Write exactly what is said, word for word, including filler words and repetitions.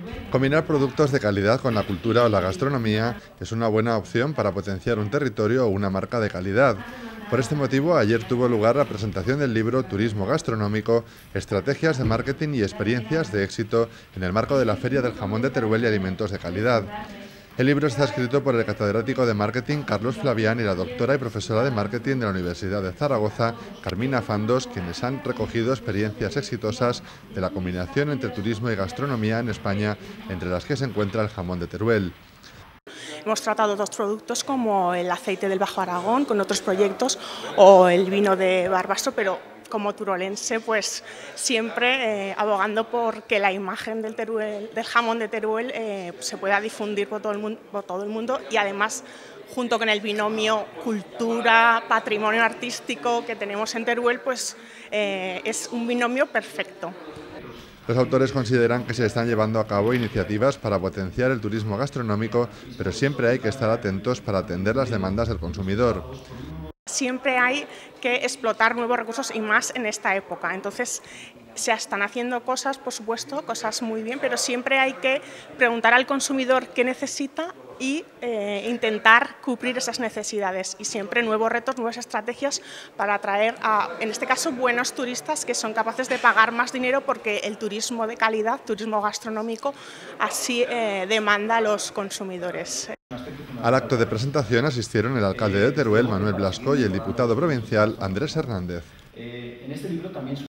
Combinar productos de calidad con la cultura o la gastronomía es una buena opción para potenciar un territorio o una marca de calidad. Por este motivo, ayer tuvo lugar la presentación del libro Turismo Gastronómico, Estrategias de Marketing y Experiencias de Éxito en el marco de la Feria del Jamón de Teruel y Alimentos de Calidad. El libro está escrito por el catedrático de Marketing Carlos Flavián y la doctora y profesora de Marketing de la Universidad de Zaragoza, Carmina Fandos, quienes han recogido experiencias exitosas de la combinación entre turismo y gastronomía en España, entre las que se encuentra el jamón de Teruel. Hemos tratado otros productos como el aceite del Bajo Aragón con otros proyectos o el vino de Barbastro, pero como turolense, pues siempre eh, abogando por que la imagen del, Teruel, del jamón de Teruel eh, se pueda difundir por todo, el mundo, por todo el mundo y además junto con el binomio cultura, patrimonio artístico que tenemos en Teruel, pues eh, es un binomio perfecto. Los autores consideran que se están llevando a cabo iniciativas para potenciar el turismo gastronómico, pero siempre hay que estar atentos para atender las demandas del consumidor. Siempre hay que explotar nuevos recursos y más en esta época. Entonces, se están haciendo cosas, por supuesto, cosas muy bien, pero siempre hay que preguntar al consumidor qué necesita y eh, intentar cubrir esas necesidades. Y siempre nuevos retos, nuevas estrategias para atraer a, en este caso, buenos turistas que son capaces de pagar más dinero porque el turismo de calidad, turismo gastronómico, así eh, demanda a los consumidores. Al acto de presentación asistieron el alcalde de Teruel, Manuel Blasco, y el diputado provincial, Andrés Hernández.